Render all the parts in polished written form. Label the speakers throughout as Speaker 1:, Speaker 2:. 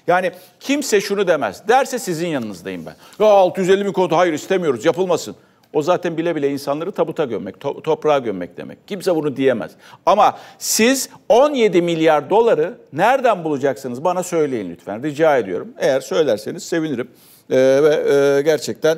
Speaker 1: Yani kimse şunu demez. Derse sizin yanınızdayım ben. Ya 650 bin konut, hayır istemiyoruz, yapılmasın. O zaten bile bile insanları tabuta gömmek, toprağa gömmek demek. Kimse bunu diyemez. Ama siz 17 milyar doları nereden bulacaksınız? Bana söyleyin lütfen. Rica ediyorum. Eğer söylerseniz sevinirim. Ve gerçekten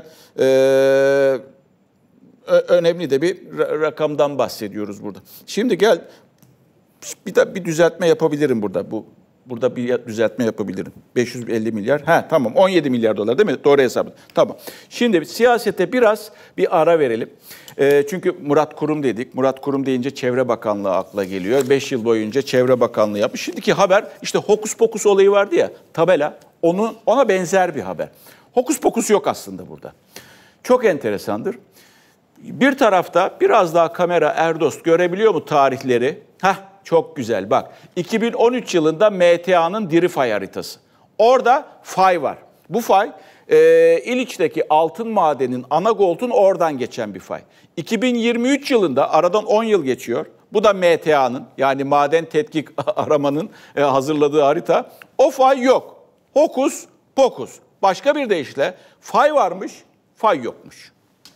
Speaker 1: önemli de bir rakamdan bahsediyoruz burada. Şimdi gel bir düzeltme yapabilirim burada. Burada bir düzeltme yapabilirim. 550 milyar. Tamam 17 milyar dolar değil mi? Doğru hesapladım. Tamam. Şimdi siyasete biraz bir ara verelim. Çünkü Murat Kurum dedik. Murat Kurum deyince Çevre Bakanlığı akla geliyor. 5 yıl boyunca Çevre Bakanlığı yapmış. Şimdiki haber işte hokus pokus olayı vardı ya, tabela. Ona benzer bir haber. Hokus pokus yok aslında burada. Çok enteresandır. Bir tarafta biraz daha kamera Erdost görebiliyor mu tarihleri? Çok güzel bak. 2013 yılında MTA'nın diri fay haritası. Orada fay var. Bu fay İliç'teki altın madenin, Anagolt'un oradan geçen bir fay. 2023 yılında aradan 10 yıl geçiyor. Bu da MTA'nın yani Maden Tetkik Aramanın hazırladığı harita. O fay yok. Hokus pokus. Başka bir deyişle fay varmış, fay yokmuş.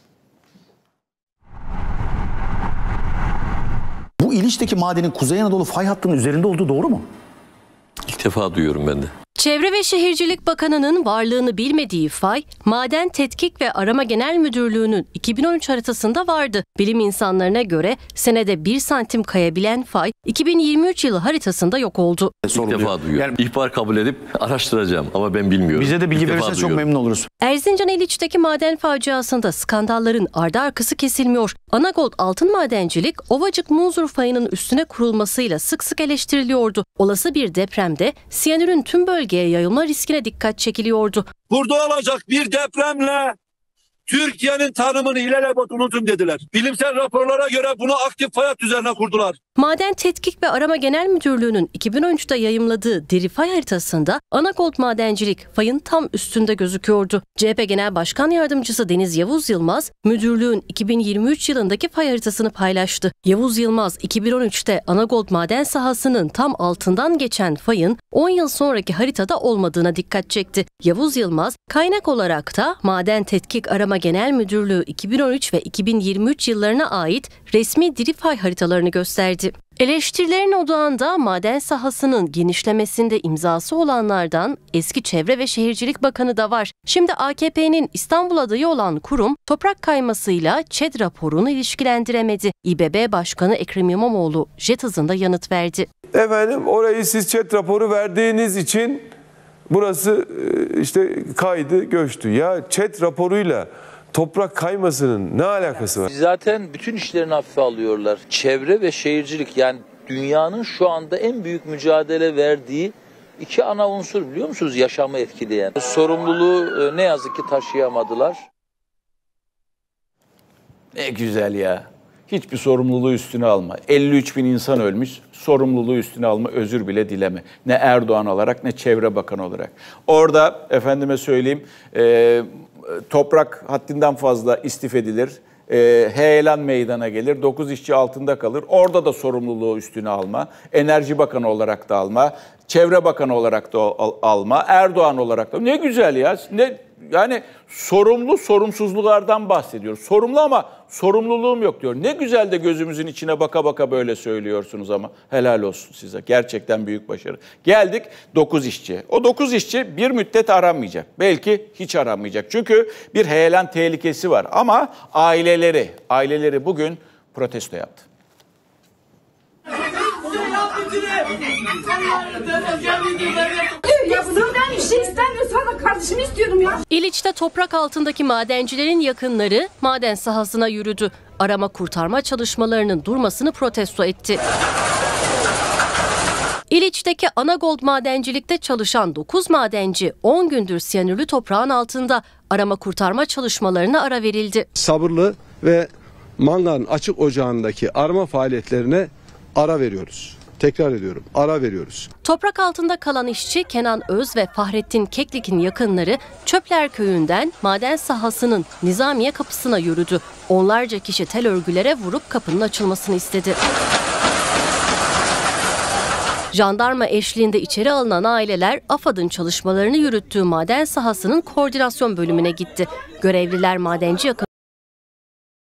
Speaker 2: Bu İliç'teki madenin Kuzey Anadolu fay hattının üzerinde olduğu doğru mu?
Speaker 3: İlk defa duyuyorum ben de.
Speaker 4: Çevre ve Şehircilik Bakanı'nın varlığını bilmediği fay, Maden Tetkik ve Arama Genel Müdürlüğü'nün 2013 haritasında vardı. Bilim insanlarına göre senede 1 santim kayabilen fay 2023 yılı haritasında yok oldu.
Speaker 3: İlk defa duyuyorum. Yani, İhbar kabul edip araştıracağım ama ben bilmiyorum.
Speaker 2: Bize de bilgi verirseniz çok memnun oluruz.
Speaker 4: Erzincan İliç'teki maden faciasında skandalların ardı arkası kesilmiyor. Anagold Altın Madencilik, Ovacık Munzur fayının üstüne kurulmasıyla sık sık eleştiriliyordu. Olası bir depremde siyanürün tüm bölgeye yayılma riskine dikkat çekiliyordu.
Speaker 5: Burada olacak bir depremle Türkiye'nin tanımını ilelebet unutun dediler. Bilimsel raporlara göre bunu aktif fay hattı üzerine kurdular.
Speaker 4: Maden Tetkik ve Arama Genel Müdürlüğü'nün 2013'te yayımladığı diri fay haritasında Anagold Madencilik fayın tam üstünde gözüküyordu. CHP Genel Başkan Yardımcısı Deniz Yavuz Yılmaz, müdürlüğün 2023 yılındaki fay haritasını paylaştı. Yavuz Yılmaz, 2013'te Anagold maden sahasının tam altından geçen fayın 10 yıl sonraki haritada olmadığına dikkat çekti. Yavuz Yılmaz, kaynak olarak da Maden Tetkik Arama Genel Müdürlüğü 2013 ve 2023 yıllarına ait resmi diri fay haritalarını gösterdi. Eleştirilerin odağında maden sahasının genişlemesinde imzası olanlardan eski Çevre ve Şehircilik Bakanı da var. Şimdi AKP'nin İstanbul adayı olan kurum toprak kaymasıyla ÇED raporunu ilişkilendiremedi. İBB Başkanı Ekrem İmamoğlu jet hızında yanıt verdi.
Speaker 6: Efendim orayı siz ÇED raporu verdiğiniz için burası işte kaydı, göçtü. Ya ÇED raporuyla toprak kaymasının ne alakası var?
Speaker 7: Zaten bütün işlerini hafife alıyorlar. Çevre ve şehircilik yani dünyanın şu anda en büyük mücadele verdiği iki ana unsur biliyor musunuz? Yaşamı etkileyen. Sorumluluğu ne yazık ki taşıyamadılar.
Speaker 1: Ne güzel ya. Hiçbir sorumluluğu üstüne alma. 53 bin insan ölmüş, sorumluluğu üstüne alma, özür bile dileme. Ne Erdoğan olarak ne Çevre Bakanı olarak. Orada efendime söyleyeyim toprak haddinden fazla istif edilir. Heyelan meydana gelir. 9 işçi altında kalır. Orada da sorumluluğu üstüne alma. Enerji Bakanı olarak da alma. Çevre Bakanı olarak da alma. Erdoğan olarak da. Ne güzel ya. Yani sorumlu sorumsuzluklardan bahsediyoruz. Sorumlu ama sorumluluğum yok diyor. Ne güzel de gözümüzün içine baka baka böyle söylüyorsunuz ama helal olsun size. Gerçekten büyük başarı. Geldik 9 işçi. O 9 işçi bir müddet aranmayacak. Belki hiç aranmayacak. Çünkü bir heyelan tehlikesi var. Ama aileleri bugün protesto yaptı.
Speaker 8: Ben bir şey istemiyorsam da kardeşimi istiyorum ya.
Speaker 4: İliç'te toprak altındaki madencilerin yakınları maden sahasına yürüdü. Arama kurtarma çalışmalarının durmasını protesto etti. İliç'teki Anagold madencilikte çalışan 9 madenci 10 gündür siyanürlü toprağın altında. Arama kurtarma çalışmalarına ara verildi.
Speaker 6: Sabırlı ve Mangan açık ocağındaki arama faaliyetlerine ara veriyoruz. Tekrar ediyorum, ara veriyoruz.
Speaker 4: Toprak altında kalan işçi Kenan Öz ve Fahrettin Keklik'in yakınları Çöpler Köyü'nden maden sahasının Nizamiye kapısına yürüdü. Onlarca kişi tel örgülere vurup kapının açılmasını istedi. Jandarma eşliğinde içeri alınan aileler AFAD'ın çalışmalarını yürüttüğü maden sahasının koordinasyon bölümüne gitti. Görevliler madenci